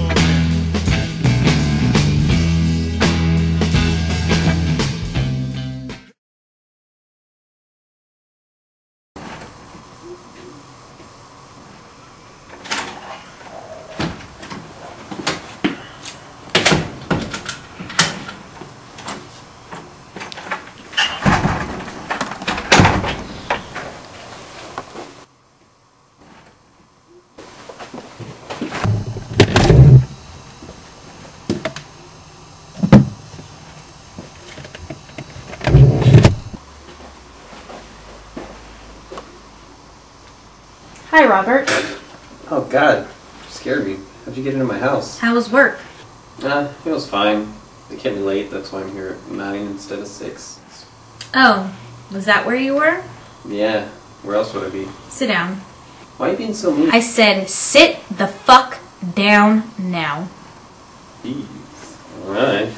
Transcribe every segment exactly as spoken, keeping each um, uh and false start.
Hi, Robert. Oh, God. You scared me. How'd you get into my house? How was work? Uh, it was fine. They kept me late, that's why I'm here at nine instead of six. Oh, was that where you were? Yeah, where else would I be? Sit down. Why are you being so mean? I said sit the fuck down now. Jeez. Alright.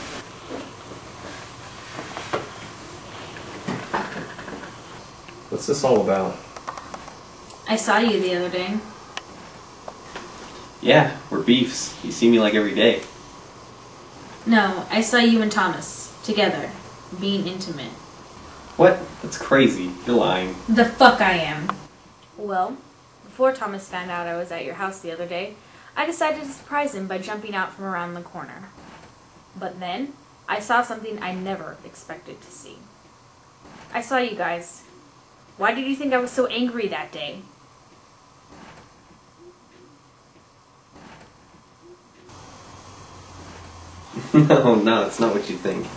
What's this all about? I saw you the other day. Yeah, we're beefs. You see me like every day. No, I saw you and Thomas together, being intimate. What? That's crazy. You're lying. The fuck I am. Well, before Thomas found out I was at your house the other day, I decided to surprise him by jumping out from around the corner. But then, I saw something I never expected to see. I saw you guys. Why did you think I was so angry that day? No, no, it's not what you think.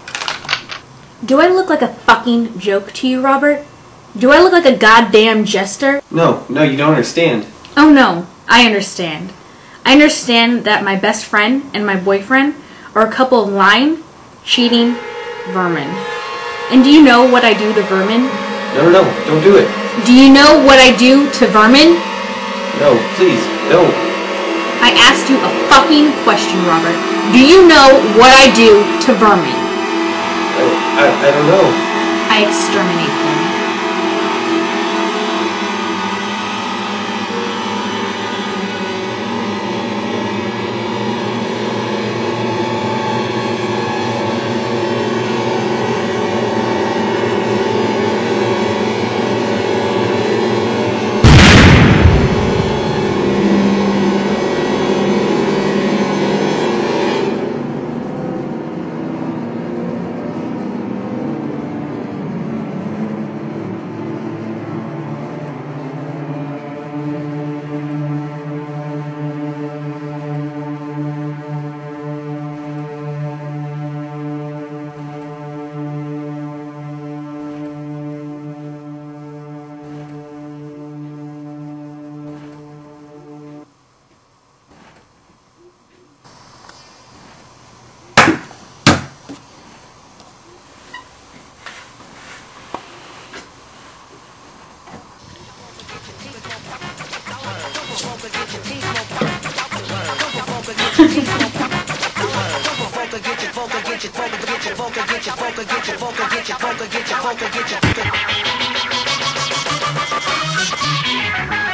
Do I look like a fucking joke to you, Robert? Do I look like a goddamn jester? No, no, you don't understand. Oh no, I understand. I understand that my best friend and my boyfriend are a couple of lying, cheating vermin. And do you know what I do to vermin? No, no, no, don't do it. Do you know what I do to vermin? No, please, don't. I asked you a fucking question, Robert. Do you know what I do to vermin? I, I, I don't know. I exterminate them. Get your